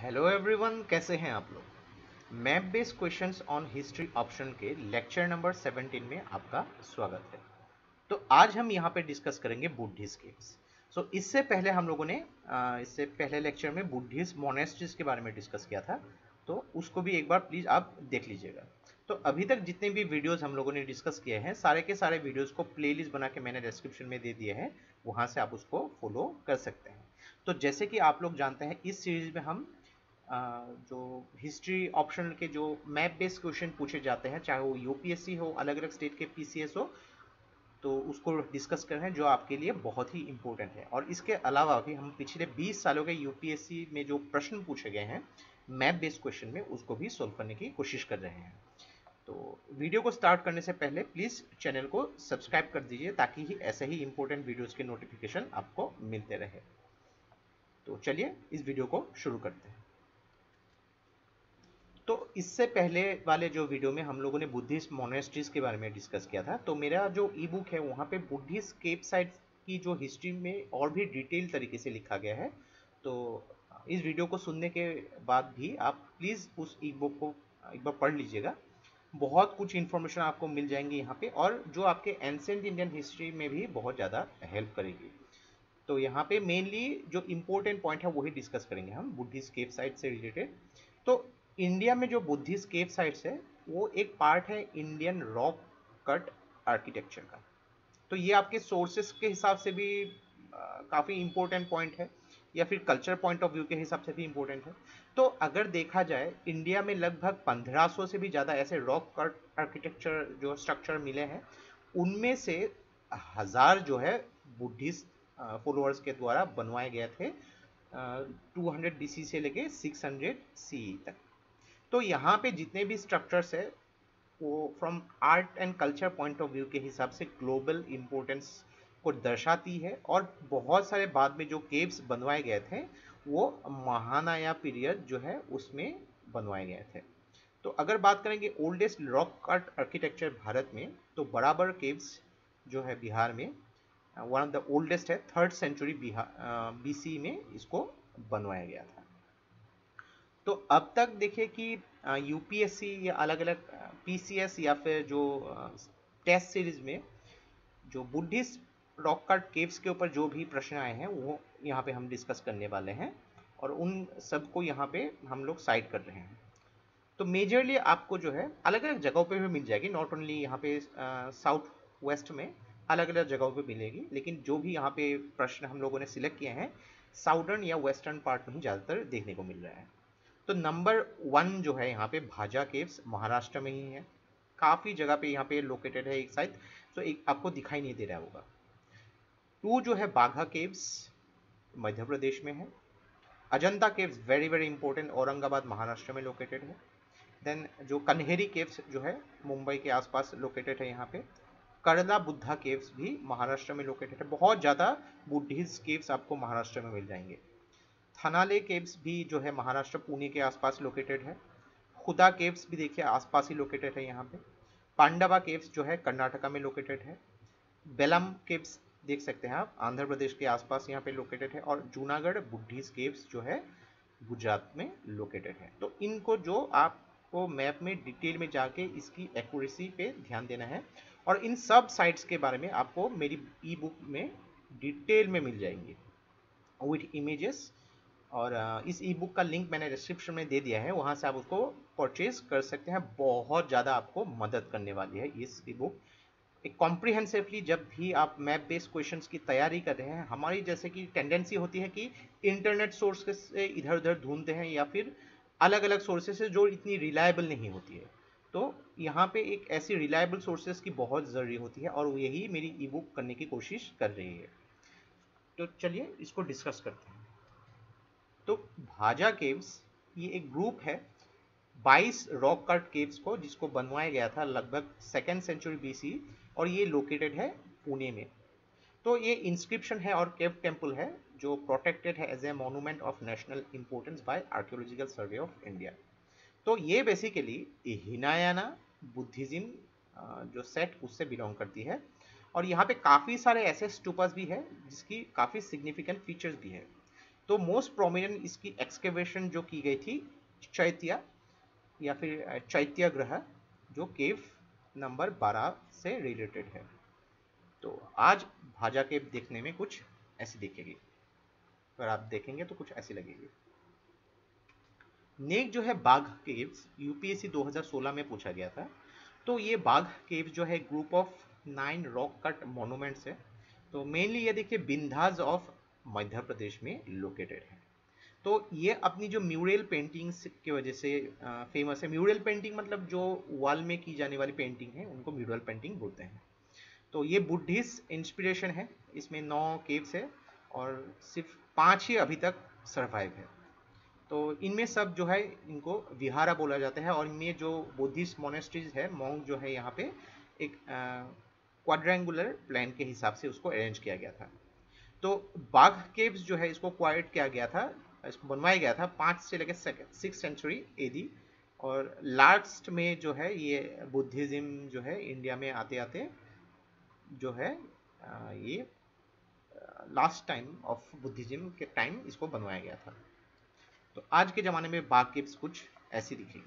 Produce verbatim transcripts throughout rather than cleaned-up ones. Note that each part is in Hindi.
हेलो एवरीवन, कैसे हैं आप लोग। Map based questions on history option के लेक्चर नंबर सत्रह में आपका स्वागत है। तो आज हम यहाँ पे डिस्कस करेंगे बुद्धिस्ट केव्स। सो इससे पहले हम लोगों ने अ, इससे पहले लेक्चर में बुद्धिस्ट मोनेस्ट्रीज के बारे में डिस्कस किया था, तो उसको भी एक बार प्लीज आप देख लीजिएगा। तो अभी तक जितने भी वीडियोस हम लोगों ने डिस्कस किए हैं, सारे के सारे वीडियोस को प्लेलिस्ट बना के मैंने डिस्क्रिप्शन में दे दिए हैं, वहां से आप उसको फॉलो कर सकते हैं। तो जैसे कि आप लोग जानते हैं, इस सीरीज में हम अ, जो हिस्ट्री ऑप्शनल के जो मैप बेस्ड क्वेश्चन पूछे जाते हैं, चाहे वो यूपीएससी हो, अलग अलग स्टेट के पीसीएस हो, तो उसको डिस्कस कर रहे हैं, जो आपके लिए बहुत ही इंपॉर्टेंट है। और इसके अलावा भी हम पिछले बीस सालों के यूपीएससी में जो प्रश्न पूछे गए हैं मैप बेस्ड क्वेश्चन में, उसको भी सोल्व करने की कोशिश कर रहे हैं। तो वीडियो को स्टार्ट करने से पहले प्लीज़ चैनल को सब्सक्राइब कर दीजिए, ताकि ही ऐसे ही इंपॉर्टेंट वीडियोस के नोटिफिकेशन आपको मिलते रहे। तो चलिए इस वीडियो को शुरू करते हैं। तो इससे पहले वाले जो वीडियो में हम लोगों ने बुद्धिस्ट मोनेस्ट्रीज के बारे में डिस्कस किया था, तो मेरा जो ई बुक है वहाँ पे बुद्धिस्ट केव साइट्स की जो हिस्ट्री में और भी डिटेल तरीके से लिखा गया है। तो इस वीडियो को सुनने के बाद भी आप प्लीज़ उस ई बुक को एक बार पढ़ लीजिएगा। बहुत कुछ इन्फॉर्मेशन आपको मिल जाएंगी यहाँ पे, और जो आपके एंसेंट इंडियन हिस्ट्री में भी बहुत ज़्यादा हेल्प करेगी। तो यहाँ पे मेनली जो इम्पोर्टेंट पॉइंट है वही डिस्कस करेंगे हम बुद्धिस्ट केव साइट से रिलेटेड। तो इंडिया में जो बुद्धिस्ट केव साइट्स है, वो एक पार्ट है इंडियन रॉक कट आर्किटेक्चर का। तो ये आपके सोर्सेस के हिसाब से भी काफ़ी इंपॉर्टेंट पॉइंट है, या फिर कल्चर पॉइंट ऑफ व्यू के हिसाब से भी इंपॉर्टेंट है। तो अगर देखा जाए, इंडिया में लगभग पंद्रह सौ से भी ज़्यादा ऐसे रॉक कट आर्किटेक्चर जो स्ट्रक्चर मिले हैं, उनमें से हजार जो है बुद्धिस्ट फॉलोअर्स के द्वारा बनवाए गए थे, टू हंड्रेड बीसी से लेके सिक्स हंड्रेड सी तक। तो यहाँ पे जितने भी स्ट्रक्चर्स है, वो from art and culture point of view के हिसाब से ग्लोबल इम्पोर्टेंस को दर्शाती है। और बहुत सारे बाद में जो केव्स बनवाए गए थे, वो महानाया पीरियड जो है उसमें बनवाए गए थे। तो अगर बात करेंगे oldest rock cut architecture Bharat में, तो बराबर केव्स जो है बिहार में, वन ऑफ द ओल्डेस्ट है, थर्ड सेंचुरी बिहार बीसी में इसको बनवाया गया था। तो अब तक देखिए कि यूपीएससी या अलग अलग पीसीएस या फिर जो टेस्ट सीरीज में जो बुद्धिस्ट रॉक कट केव्स के ऊपर जो भी प्रश्न आए हैं, वो यहाँ पे हम डिस्कस करने वाले हैं, और उन सब को यहाँ पे हम लोग साइड कर रहे हैं। तो मेजरली आपको जो है अलग अलग जगहों पे भी मिल जाएगी, नॉट ओनली यहाँ पे साउथ वेस्ट में, अलग अलग जगहों पे मिलेगी। लेकिन जो भी यहाँ पे प्रश्न हम लोगों ने सिलेक्ट किए हैं, साउदर्न या वेस्टर्न पार्ट में ही ज़्यादातर देखने को मिल रहा है। तो नंबर वन जो है यहाँ पे भाजा केव्स, महाराष्ट्र में ही है। काफ़ी जगह पे यहाँ पे लोकेटेड है एक साइड, तो एक आपको दिखाई नहीं दे रहा होगा। टू जो है बाघा केव्स, मध्य प्रदेश में है। Ajanta caves very very important, Aurangabad Maharashtra में लोकेटेड है। देन जो कन्हेरी केव्स जो है मुंबई के आसपास लोकेटेड है यहाँ पे। करला बुद्धा केव्स भी महाराष्ट्र में लोकेटेड है। बहुत ज़्यादा बुद्धिस्ट केव्स आपको महाराष्ट्र में मिल जाएंगे। थनाले केव्स भी जो है महाराष्ट्र पुणे के आसपास लोकेटेड है। खुदा केव्स भी देखिए आसपास ही लोकेटेड है यहाँ पे। पांडवा केव्स जो है कर्नाटका में लोकेटेड है। बेलम केव्स देख सकते हैं आप, आंध्र प्रदेश के आसपास यहाँ पे लोकेटेड है। और जूनागढ़ बुद्धिस्ट केव्स जो है गुजरात में लोकेटेड है। तो इनको जो आपको मैप में डिटेल में जाके इसकी एक्यूरेसी पे ध्यान देना है, और इन सब साइट्स के बारे में आपको मेरी ई बुक में डिटेल में मिल जाएंगे विथ इमेजेस। और इस ई बुक का लिंक मैंने डिस्क्रिप्शन में दे दिया है, वहाँ से आप उसको परचेज कर सकते हैं। बहुत ज़्यादा आपको मदद करने वाली है इस ई बुक। एक कॉम्प्रिहेंसिवली जब भी आप मैप बेस्ड क्वेश्चंस की तैयारी कर रहे हैं, हमारी जैसे कि टेंडेंसी होती है कि इंटरनेट सोर्स से इधर उधर ढूंढते हैं, या फिर अलग अलग सोर्सेस से जो इतनी रिलायबल नहीं होती है। तो यहाँ पे एक ऐसी रिलायबल सोर्सेस की बहुत ज़रूरी होती है, और यही मेरी ई बुक करने की कोशिश कर रही है। तो चलिए इसको डिस्कस करते हैं। तो भाजा केव्स ये एक ग्रुप है बाईस रॉक कट केव्स को, जिसको बनवाया गया था लगभग सेकेंड सेंचुरी बीसी, और ये लोकेटेड है पुणे में। तो ये इंस्क्रिप्शन है और केव टेम्पल है, जो प्रोटेक्टेड है as a monument of national importance by archaeological survey of India. तो ये बेसिकली हिनायाना बुद्धिज्म जो सेट उससे बिलोंग करती है। और यहाँ पे काफ़ी सारे ऐसे स्टूपस भी है जिसकी काफ़ी सिग्निफिकेंट फीचर्स भी है। तो मोस्ट प्रोमिनेंट इसकी एक्सकेवेशन जो की गई थी चैत्य या फिर चैत्य ग्रह, जो केव नंबर बारह से रिलेटेड है। तो आज भाजा केव देखने में कुछ ऐसी दिखेगी, अगर आप देखेंगे तो कुछ ऐसी लगेगी। नेक जो है बाघ केव्स, यूपीएससी दो हज़ार सोलह में पूछा गया था। तो ये बाघ केव्स जो है group of nine rock cut monuments है। तो मेनली ये देखिए बिंदास ऑफ मध्य प्रदेश में लोकेटेड है। तो ये अपनी जो म्यूरल पेंटिंग्स की वजह से फेमस है। म्यूरल पेंटिंग मतलब जो वॉल में की जाने वाली पेंटिंग है उनको म्यूरल पेंटिंग बोलते हैं। तो ये बुद्धिस्ट इंस्पिरेशन है। इसमें नौ केव्स है और सिर्फ पांच ही अभी तक सर्वाइव है। तो इनमें सब जो है इनको विहारा बोला जाता है। और इनमें जो बुद्धिस्ट मोनेस्ट्रीज है, मॉन्क जो है यहाँ पे एक क्वाड्रेंगुलर प्लान के हिसाब से उसको अरेंज किया गया था। तो बाघ केव्स जो है इसको क्वाइट किया गया था, इसको बनवाया गया था पाँच से लेकर सिक्स सेंचुरी एडी। और लास्ट में जो है ये बुद्धिज्म जो है इंडिया में आते आते जो है ये लास्ट टाइम ऑफ बुद्धिज्म के टाइम इसको बनवाया गया था। तो आज के ज़माने में बाघ केव्स कुछ ऐसी दिखेगी।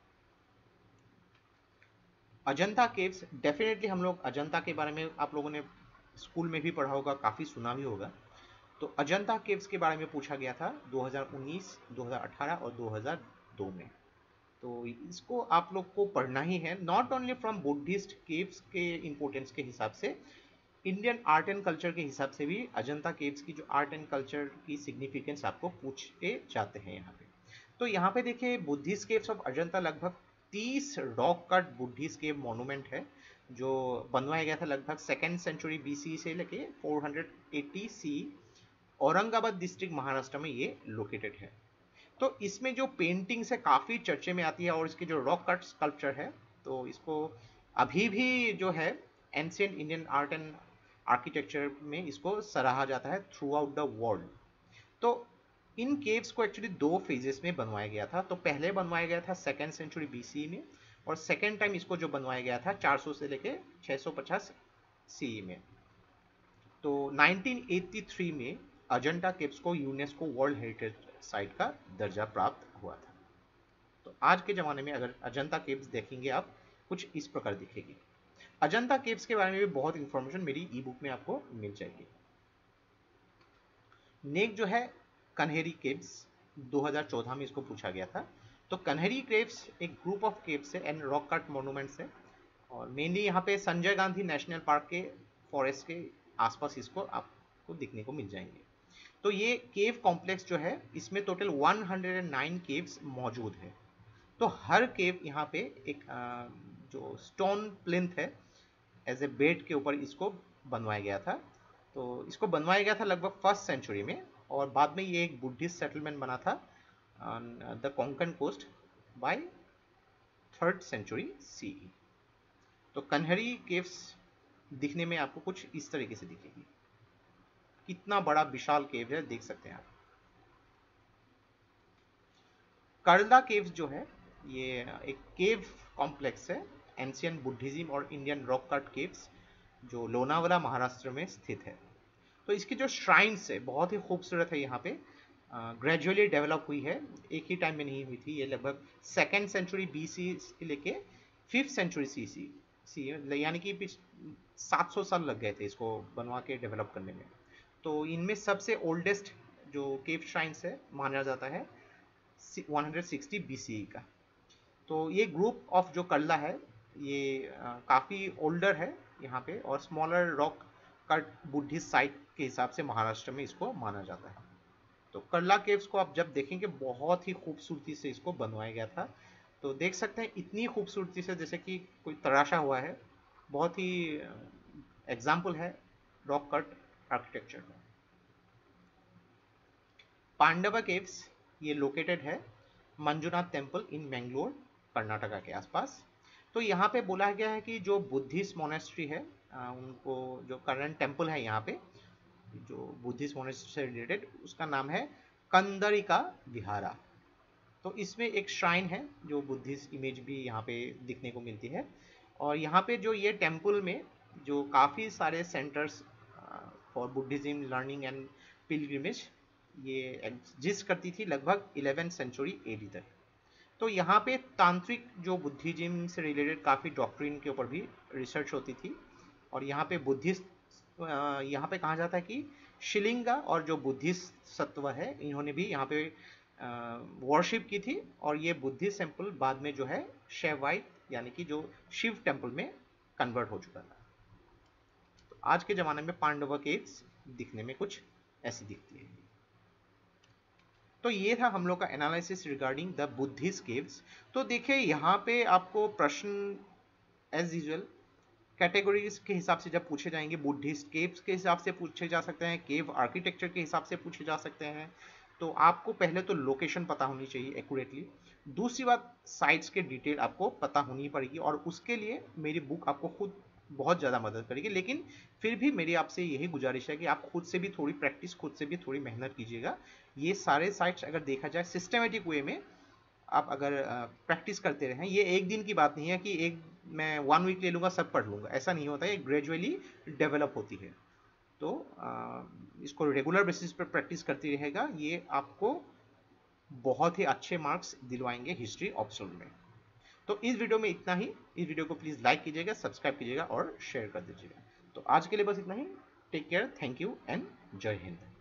अजंता केव्स, डेफिनेटली हम लोग अजंता के बारे में आप लोगों ने स्कूल में भी पढ़ा होगा, काफ़ी सुना भी होगा। तो अजंता केव्स के बारे में पूछा गया था दो हज़ार उन्नीस, दो हज़ार अठारह और दो हज़ार दो में। तो इसको आप लोग को पढ़ना ही है, not only from Buddhist caves के इंपॉर्टेंस के हिसाब से, इंडियन आर्ट एंड कल्चर के हिसाब से भी अजंता केव्स की जो आर्ट एंड कल्चर की सिग्निफिकेंस आपको पूछे जाते हैं यहाँ पे। तो यहाँ पे देखिए बुद्धिस्ट केव्स ऑफ अजंता लगभग तीस rock cut Buddhist cave monument है जो बनवाया गया था लगभग सेकेंड सेंचुरी बीसी से लेके चार सौ अस्सी सी। औरंगाबाद डिस्ट्रिक्ट महाराष्ट्र में ये लोकेटेड है। तो इसमें जो पेंटिंग्स है काफ़ी चर्चे में आती है और इसके जो रॉक कट स्कल्पचर है तो इसको अभी भी जो है ancient Indian art and architecture में इसको सराहा जाता है थ्रू आउट द वर्ल्ड। तो इन केव्स को एक्चुअली दो फेजेस में बनवाया गया था। तो पहले बनवाया गया था सेकेंड सेंचुरी बीसी में और सेकेंड टाइम इसको जो बनवाया गया था चार सौ से लेके छह सौ पचास सी में। तो नाइनटीन एटी थ्री में अजंता केव्स को यूनेस्को वर्ल्ड हेरिटेज साइट का दर्जा प्राप्त हुआ था। तो आज के ज़माने में अगर अजंता केव्स देखेंगे आप कुछ इस प्रकार दिखेगी। अजंता केव्स के बारे में भी बहुत इंफॉर्मेशन मेरी ई बुक में आपको मिल जाएगी। नेक जो है कन्हेरी केव्स, दो हज़ार चौदह में इसको पूछा गया था। तो कन्हेरी केव्स एक ग्रुप ऑफ केव्स है एंड रॉक कट मोनूमेंट्स है और मेनली यहाँ पे संजय गांधी नेशनल पार्क के फॉरेस्ट के आसपास इसको आपको दिखने को मिल जाएंगे। तो ये केव कॉम्प्लेक्स जो है इसमें टोटल एक सौ नौ केव्स मौजूद है। तो हर केव यहाँ पे एक जो स्टोन प्लिंथ है एज ए बेड के ऊपर इसको बनवाया गया था। तो इसको बनवाया गया था लगभग फर्स्ट सेंचुरी में और बाद में ये एक बुद्धिस्ट सेटलमेंट बना था on the Konkan coast by third century CE. तो कन्हेरी केव्स दिखने में आपको कुछ इस तरीके से दिखेगी। कितना बड़ा विशाल केव है देख सकते हैं आप। कर्ला केव्स जो है ये एक केव कॉम्प्लेक्स है एंशियंट बुद्धिज्म और इंडियन रॉक कट केव्स जो लोनावाला महाराष्ट्र में स्थित है। तो इसकी जो श्राइन्स है बहुत ही खूबसूरत है। यहाँ पे ग्रेजुअली डेवलप हुई है, एक ही टाइम में नहीं हुई थी। ये लगभग सेकेंड सेंचुरी बीसी से लेके फिफ्थ सेंचुरी सी सी सी यानी कि सात सौ साल लग गए थे इसको बनवा के डेवलप करने में। तो इनमें सबसे ओल्डेस्ट जो केव श्राइन्स है माना जाता है एक सौ साठ बीसीई का। तो ये ग्रुप ऑफ जो कर्ला है ये काफ़ी ओल्डर है यहाँ पे और smaller rock cut Buddhist site के हिसाब से महाराष्ट्र में इसको माना जाता है। तो कर्ला केव्स को आप जब देखेंगे बहुत ही खूबसूरती से इसको बनवाया गया था। तो देख सकते हैं इतनी खूबसूरती से जैसे कि कोई तराशा हुआ है, बहुत ही एग्जाम्पल है रॉक कट आर्किटेक्चर का। पांडवा केव्स ये लोकेटेड है मंजुनाथ टेम्पल इन मैंगलोर कर्नाटका के आसपास। तो यहाँ पे बोला गया है कि जो बुद्धिस्ट मोनेस्ट्री है उनको जो करंट टेम्पल है यहाँ पे जो बुद्धिस्ट मोनेस्ट्री से रिलेटेड उसका नाम है कंदरिका विहारा। तो इसमें एक श्राइन है जो बुद्धिस्ट इमेज भी यहाँ पे दिखने को मिलती है। और यहाँ पे जो ये टेम्पल में जो काफ़ी सारे centres for Buddhism learning and pilgrimage ये एग्जिस्ट करती थी लगभग इलेवेंथ सेंचुरी एडी तक। तो यहाँ पे तांत्रिक जो बुद्धिज्म से रिलेटेड काफ़ी डॉक्ट्रिन के ऊपर भी रिसर्च होती थी। और यहाँ पे बुद्धिस्ट, यहाँ पे कहा जाता है कि शिलिंगा और जो बुद्धिस्ट सत्व है इन्होंने भी यहाँ पे वॉरशिप की थी, और ये बुद्धिस्ट टेम्पल बाद में जो है शैवाइट यानी कि जो शिव टेम्पल में कन्वर्ट हो चुका था। तो आज के ज़माने में पांडवा केव्स दिखने में कुछ ऐसी दिखती है। तो ये था हम लोग का analysis regarding the Buddhist caves. तो देखिए यहाँ पे आपको प्रश्न एज यूजुअल कैटेगरीज के हिसाब से जब पूछे जाएंगे, बुद्धिस्ट केव्स के हिसाब से पूछे जा सकते हैं, केव आर्किटेक्चर के हिसाब से पूछे जा सकते हैं। तो आपको पहले तो लोकेशन पता होनी चाहिए एक्यूरेटली। दूसरी बात, साइट्स के डिटेल आपको पता होनी पड़ेगी, और उसके लिए मेरी बुक आपको खुद बहुत ज़्यादा मदद करेगी। लेकिन फिर भी मेरी आपसे यही गुजारिश है कि आप खुद से भी थोड़ी प्रैक्टिस, खुद से भी थोड़ी मेहनत कीजिएगा। ये सारे साइट्स अगर देखा जाए सिस्टमेटिक वे में, आप अगर प्रैक्टिस करते रहें, ये एक दिन की बात नहीं है कि एक मैं वन वीक ले लूँगा सब पढ़ लूँगा, ऐसा नहीं होता है। ये ग्रेजुअली डेवलप होती है। तो आ, इसको रेगुलर बेसिस पर प्रैक्टिस करती रहेगा, ये आपको बहुत ही अच्छे मार्क्स दिलवाएंगे हिस्ट्री ऑप्शनल में। तो इस वीडियो में इतना ही। इस वीडियो को प्लीज़ लाइक कीजिएगा, सब्सक्राइब कीजिएगा और शेयर कर दीजिएगा। तो आज के लिए बस इतना ही। Take care, thank you and जय हिंद।